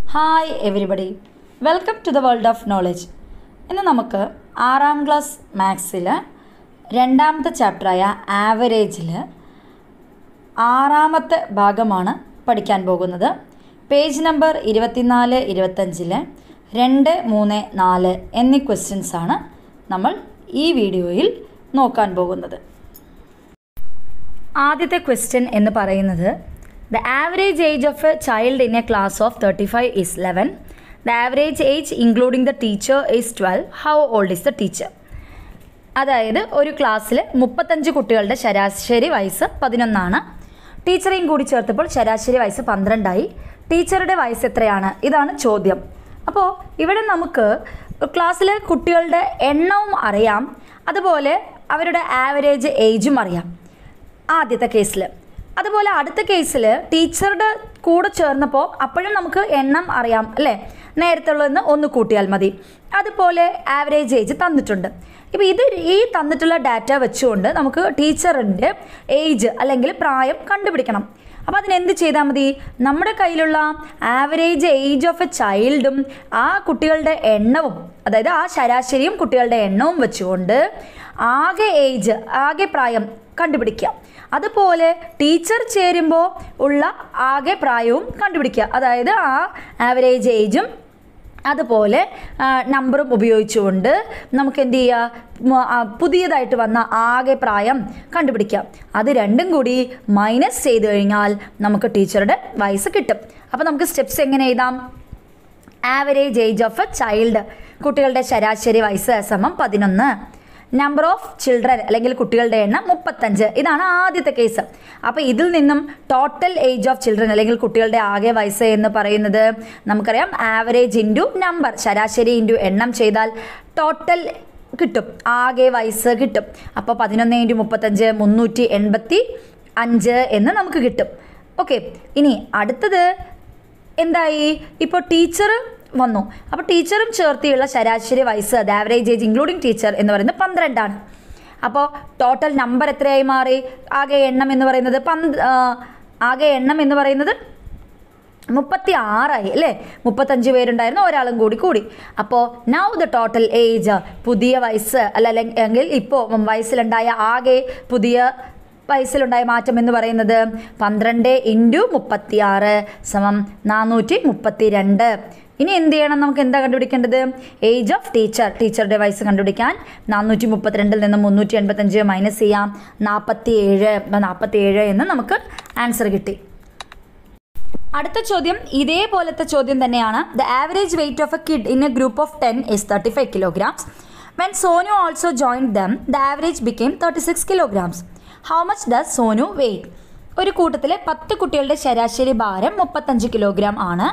Hi everybody, welcome to the world of knowledge. ഇന്ന് നമുക്ക് 6ാം class മാത്സിൽ രണ്ടാമത്തെ ചാപ്റ്ററായ ആവറേജിൽ 6ാമത്തെ ഭാഗമാണ് പഠിക്കാൻ പോകുന്നത്. പേജ് നമ്പർ 24-25 2, 3, 4 എന്നീ ക്വസ്റ്റ്യൻസാണ് നമ്മൾ ഈ വീഡിയോയിൽ നോക്കാൻ പോകുന്നത്. ആദ്യത്തെ ക്വസ്റ്റ്യൻ എന്ന് പറയുന്നത് The average age of a child in a class of 35 is 11. The average age including the teacher is 12. How old is the teacher? അതായത് ഒരു ക്ലാസ്സിൽ 35 കുട്ടികളുടെ ശരാശരി വയസ്സ് 11ആണ്. ടീച്ചറേയും കൂടി ചേർത്തപ്പോൾ ശരാശരി വയസ്സ് 12ആയി. ടീച്ചറുടെ വയസ്സ് എത്രയാണ്? ഇതാണ് ചോദ്യം. അപ്പോൾ ഇവിടെ നമുക്ക് ക്ലാസ്സിലെ കുട്ടികളുടെ എണ്ണവും അറിയാം, അതുപോലെ അവരുടെ ആവറേജ് ഏജും അറിയാം ആദ്യത്തെ കേസിൽ. അതുപോലെ അടുത്ത കേസിൽ ടീച്ചറുടെ കൂടെ ചേർന്നപ്പോൾ അപ്പോഴും നമുക്ക് എണ്ണം അറിയാം അല്ലേ, നേരത്തെ ഉള്ളതെന്ന് ഒന്ന് കൂട്ടിയാൽ മതി. അതുപോലെ ആവറേജ് ഏജ് തന്നിട്ടുണ്ട്. ഇപ്പോൾ ഈ തന്നിട്ടുള്ള ഡാറ്റ വെച്ചുകൊണ്ട് നമുക്ക് ടീച്ചറിൻ്റെ ഏജ് അല്ലെങ്കിൽ പ്രായം കണ്ടുപിടിക്കണം. അപ്പോൾ അതിനെന്ത് ചെയ്താൽ മതി? നമ്മുടെ കയ്യിലുള്ള ആവറേജ് ഏജ് ഓഫ് എ ചൈൽഡും ആ കുട്ടികളുടെ എണ്ണവും, അതായത് ആ ശരാശരിയും കുട്ടികളുടെ എണ്ണവും വെച്ചുകൊണ്ട് ആകെ പ്രായം കണ്ടുപിടിക്കുക. അതുപോലെ ടീച്ചർ ചേരുമ്പോൾ ഉള്ള ആകെ പ്രായവും കണ്ടുപിടിക്കുക. അതായത് ആ ആവറേജ് ഏജും അതുപോലെ നമ്പറും ഉപയോഗിച്ചുകൊണ്ട് നമുക്ക് എന്ത് ചെയ്യുക? പുതിയതായിട്ട് വന്ന ആകെ പ്രായം കണ്ടുപിടിക്കാം. അത് രണ്ടും കൂടി മൈനസ് ചെയ്ത് കഴിഞ്ഞാൽ നമുക്ക് ടീച്ചറുടെ വയസ്സ് കിട്ടും. അപ്പോൾ നമുക്ക് സ്റ്റെപ്സ് എങ്ങനെ എഴുതാം? Average age of a child, കുട്ടികളുടെ ശരാശരി വയസ്സ് സമം 11. നമ്പർ ഓഫ് ചിൽഡ്രൻ അല്ലെങ്കിൽ കുട്ടികളുടെ എണ്ണം 35. ഇതാണ് ആദ്യത്തെ കേസ്. അപ്പോൾ ഇതിൽ നിന്നും ടോട്ടൽ ഏജ് ഓഫ് ചിൽഡ്രൻ അല്ലെങ്കിൽ കുട്ടികളുടെ ആകെ വയസ്സ് എന്ന് പറയുന്നത് നമുക്കറിയാം, ആവറേജ് ഇൻറ്റു നമ്പർ, ശരാശരി ഇൻറ്റു എണ്ണം ചെയ്താൽ ടോട്ടൽ കിട്ടും, ആകെ വയസ്സ് കിട്ടും. അപ്പോൾ 11 × 35 385 എന്ന് നമുക്ക് കിട്ടും. ഓക്കെ, ഇനി അടുത്തത് എന്തായി? ഇപ്പോൾ ടീച്ചർ വന്നു. അപ്പോൾ ടീച്ചറും ചേർത്തിയുള്ള ശരാശരി വയസ്സ്, അത് ആവറേജ് ഏജ് ഇൻക്ലൂഡിങ് ടീച്ചർ എന്ന് പറയുന്നത് 12ആണ്. അപ്പോൾ ടോട്ടൽ നമ്പർ എത്രയായി മാറി? ആകെ എണ്ണം എന്ന് പറയുന്നത് 36ആയി അല്ലേ? 35 പേരുണ്ടായിരുന്നു, ഒരാളും കൂടി. അപ്പോൾ നൗ ദ ടോട്ടൽ ഏജ്, പുതിയ വയസ്സ് അല്ലെങ്കിൽ ഇപ്പോൾ വയസ്സിലുണ്ടായ മാറ്റം എന്ന് പറയുന്നത് 12 × 36 432. ഇനി എന്ത് ചെയ്യണം? നമുക്ക് എന്താ കണ്ടുപിടിക്കേണ്ടത്? ഏജ് ഓഫ് ടീച്ചർ, ടീച്ചറുടെ വയസ്സ് കണ്ടുപിടിക്കാൻ 432 നിന്ന് 385 മൈനസ് ചെയ്യാം, 47. 47 എന്ന് നമുക്ക് ആൻസർ കിട്ടി. അടുത്ത ചോദ്യം ഇതേപോലത്തെ ചോദ്യം തന്നെയാണ്. The average weight of a kid in a group of 10 is 35 kilograms. When Sonu also joined them, the average became 36 kilograms. How much does Sonu weigh? ഒരു കൂട്ടത്തിലെ 10 കുട്ടികളുടെ ശരാശരി ഭാരം 35 കിലോഗ്രാം ആണ്.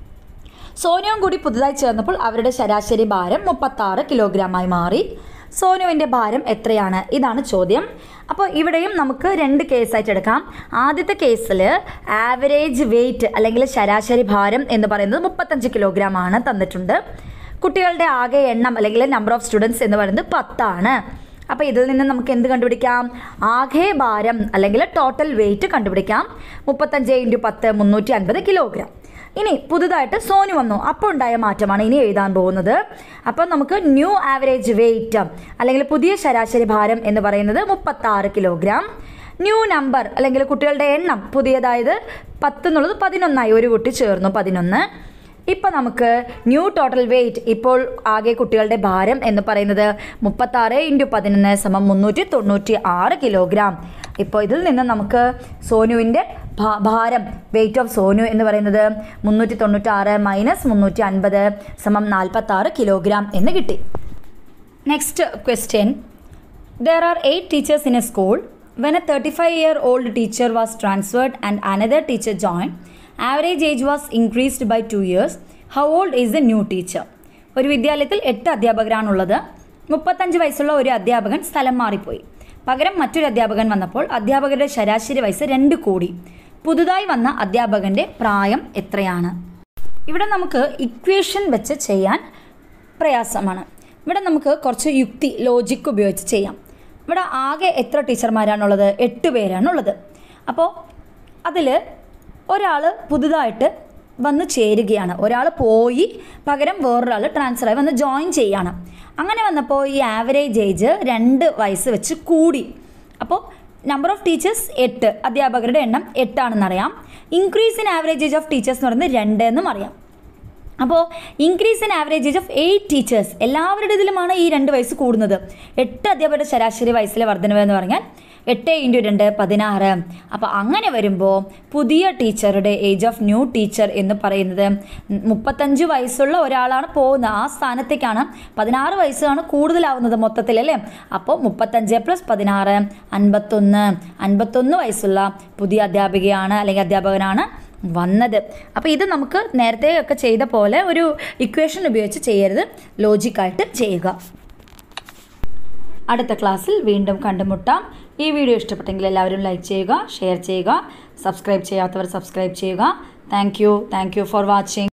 സോനുവും കൂടി പുതുതായി ചേർന്നപ്പോൾ അവരുടെ ശരാശരി ഭാരം 36 കിലോഗ്രാമായി മാറി. സോനുവിൻ്റെ ഭാരം എത്രയാണ്? ഇതാണ് ചോദ്യം. അപ്പോൾ ഇവിടെയും നമുക്ക് 2 കേസായിട്ട് എടുക്കാം. ആദ്യത്തെ കേസിൽ ആവറേജ് വെയിറ്റ് അല്ലെങ്കിൽ ശരാശരി ഭാരം എന്ന് പറയുന്നത് 35 കിലോഗ്രാം ആണ് തന്നിട്ടുണ്ട്. കുട്ടികളുടെ ആകെ എണ്ണം അല്ലെങ്കിൽ നമ്പർ ഓഫ് സ്റ്റുഡൻസ് എന്ന് പറയുന്നത് 10 ആണ്. അപ്പോൾ ഇതിൽ നിന്ന് നമുക്ക് എന്ത് കണ്ടുപിടിക്കാം? ആകെ ഭാരം അല്ലെങ്കിൽ ടോട്ടൽ വെയിറ്റ് കണ്ടുപിടിക്കാം. 35 × 10 350 കിലോഗ്രാം. ഇനി പുതുതായിട്ട് സോനു വന്നു, അപ്പോൾ ഉണ്ടായ മാറ്റമാണ് ഇനി എഴുതാൻ പോകുന്നത്. അപ്പോൾ നമുക്ക് ന്യൂ ആവറേജ് വെയിറ്റ് അല്ലെങ്കിൽ പുതിയ ശരാശരി ഭാരം എന്ന് പറയുന്നത് 36 കിലോഗ്രാം. ന്യൂ നമ്പർ അല്ലെങ്കിൽ കുട്ടികളുടെ എണ്ണം പുതിയതായത് 10 എന്നുള്ളത് 11ആയി, ഒരു കുട്ടി ചേർന്നു 11. ഇപ്പോൾ നമുക്ക് ന്യൂ ടോട്ടൽ വെയിറ്റ്, ഇപ്പോൾ ആകെ കുട്ടികളുടെ ഭാരം എന്ന് പറയുന്നത് 36 × 11 396 കിലോഗ്രാം. ഇപ്പോൾ ഇതിൽ നിന്ന് നമുക്ക് സോനുവിൻ്റെ ഭാരം, വെയിറ്റ് ഓഫ് സോനു എന്ന് പറയുന്നത് 396 മൈനസ് 350 46 കിലോഗ്രാം എന്ന് കിട്ടി. Next question. There are 8 teachers in a school. When a 35-year-old teacher was transferred and another teacher joined, average age was increased by 2 years. How old is the new teacher? ഒരു വിദ്യാലയത്തിൽ 8 അധ്യാപകരാണുള്ളത്. 35 വയസ്സുള്ള ഒരു അധ്യാപകൻ സ്ഥലം മാറിപ്പോയി. പകരം മറ്റൊരു അധ്യാപകൻ വന്നപ്പോൾ അധ്യാപകരുടെ ശരാശരി വയസ്സ് 2 കൂടി. പുതുതായി വന്ന അധ്യാപകൻ്റെ പ്രായം എത്രയാണ്? ഇവിടെ നമുക്ക് ഇക്വേഷൻ വെച്ച് ചെയ്യാൻ പ്രയാസമാണ്. ഇവിടെ നമുക്ക് കുറച്ച് ലോജിക് ഉപയോഗിച്ച് ചെയ്യാം. ഇവിടെ ആകെ എത്ര ടീച്ചർമാരാണുള്ളത്? 8 പേരാണുള്ളത്. അപ്പോൾ അതിൽ ഒരാൾ പുതുതായിട്ട് വന്ന് ചേരുകയാണ്. ഒരാൾ പോയി പകരം വേറൊരാൾ ട്രാൻസ്ഫറായി വന്ന് ജോയിൻ ചെയ്യാണ്. അങ്ങനെ വന്നപ്പോൾ ഈ ആവറേജ് ഏജ് 2 വയസ്സ് വെച്ച് കൂടി. അപ്പോൾ നമ്പർ ഓഫ് ടീച്ചേഴ്സ് 8, അധ്യാപകരുടെ എണ്ണം 8 ആണെന്നറിയാം. Increase in average age of teachers എന്ന് പറയുന്നത് 2 എന്നും അറിയാം. അപ്പോൾ increase in average age of 8 teachers, എല്ലാവരുടെ ഇതിലുമാണ് ഈ 2 വയസ്സ് കൂടുന്നത്. 8 അധ്യാപകരുടെ ശരാശരി വയസ്സിലെ വർധനവ് എന്ന് പറഞ്ഞാൽ 8 × 2 16. അപ്പോൾ അങ്ങനെ വരുമ്പോൾ പുതിയ ടീച്ചറുടെ ഏജ് ഓഫ് ന്യൂ ടീച്ചർ എന്ന് പറയുന്നത് 35 വയസ്സുള്ള ഒരാളാണ് പോകുന്നത്. ആ സ്ഥാനത്തേക്കാണ് 16 വയസ്സാണ് കൂടുതലാവുന്നത് മൊത്തത്തിൽ, അല്ലേ? അപ്പോൾ 35 + 16 51 വയസ്സുള്ള പുതിയ അധ്യാപികയാണ് അല്ലെങ്കിൽ അധ്യാപകനാണ് വന്നത്. അപ്പോൾ ഇത് നമുക്ക് നേരത്തെ ഒക്കെ ചെയ്ത പോലെ ഒരു ഇക്വേഷൻ ഉപയോഗിച്ച് ചെയ്യരുത്, ലോജിക്കായിട്ട് ചെയ്യുക. അടുത്ത ക്ലാസ്സിൽ വീണ്ടും കണ്ടുമുട്ടാം. ഈ വീഡിയോ ഇഷ്ടപ്പെട്ടെങ്കിൽ എല്ലാവരും ലൈക്ക് ചെയ്യുക, ഷെയർ ചെയ്യുക, സബ്സ്ക്രൈബ് ചെയ്യാത്തവർ സബ്സ്ക്രൈബ് ചെയ്യുക. Thank you for watching.